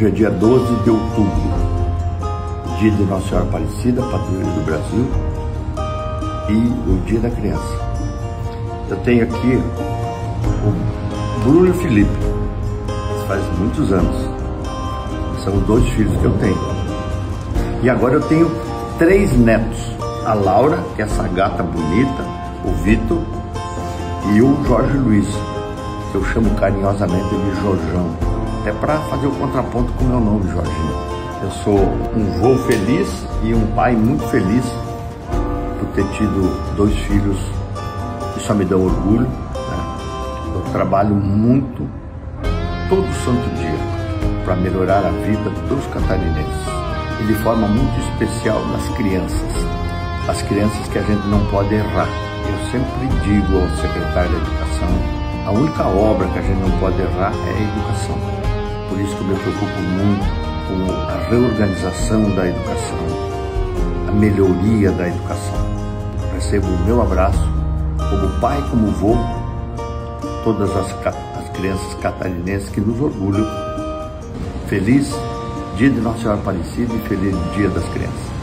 Hoje é dia 12 de outubro, dia de Nossa Senhora Aparecida, padroeira do Brasil, e o dia da criança. Eu tenho aqui o Bruno e o Felipe, isso faz muitos anos, são os dois filhos que eu tenho. E agora eu tenho 3 netos, a Laura, que é essa gata bonita, o Vitor e o Jorge Luiz, que eu chamo carinhosamente de Jorjão, até para fazer o contraponto com o meu nome, Jorginho. Eu sou um vô feliz e um pai muito feliz por ter tido 2 filhos que só me dão orgulho, né? Eu trabalho muito, todo santo dia, para melhorar a vida dos catarinenses e de forma muito especial das crianças, as crianças que a gente não pode errar. Eu sempre digo ao secretário da Educação, a única obra que a gente não pode errar é a educação. Por isso que eu me preocupo muito com a reorganização da educação, a melhoria da educação. Recebo o meu abraço, como pai, como vô, todas as crianças catarinenses que nos orgulham. Feliz dia de Nossa Senhora Aparecida e feliz dia das crianças.